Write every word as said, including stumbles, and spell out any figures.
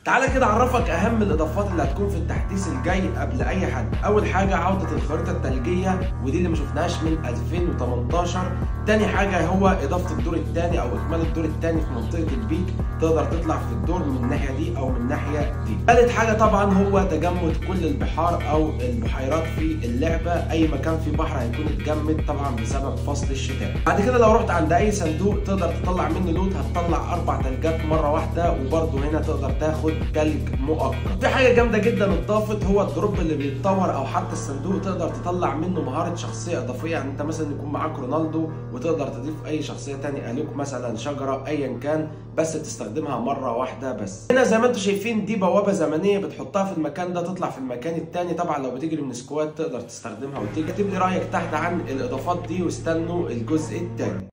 تعالى كده اعرفك اهم الاضافات اللي هتكون في التحديث الجاي قبل اي حد. اول حاجه عوده الخريطه الثلجيه، ودي اللي ما شفناهاش من ألفين وتمنتاشر. تاني حاجه هو اضافه الدور الثاني او اكمال الدور الثاني في منطقه البيك، تقدر تطلع في الدور من الناحيه دي او من الناحيه دي. ثالث حاجه طبعا هو تجمد كل البحار او البحيرات في اللعبه، اي مكان فيه بحر هيكون اتجمد طبعا بسبب فصل الشتاء. بعد كده لو رحت عند اي صندوق تقدر تطلع منه لوت، هتطلع اربع ثلجات مره واحده، وبرده هنا تقدر تاخد تلج مؤقت. في حاجه جامده جدا اتضافت، هو الدروب اللي بيتطور او حتى الصندوق تقدر تطلع منه مهاره شخصيه اضافيه. يعني انت مثلا يكون معاك رونالدو وتقدر تضيف اي شخصيه ثانيه، الوك مثلا، شجره، ايا كان، بس تستخدمها مره واحده بس. هنا زي ما انتم شايفين دي بوابه زمنيه بتحطها في المكان ده تطلع في المكان الثاني. طبعا لو بتجري من سكواد تقدر تستخدمها وتيجي. اكتب لي رايك تحت عن الاضافات دي واستنوا الجزء الثاني.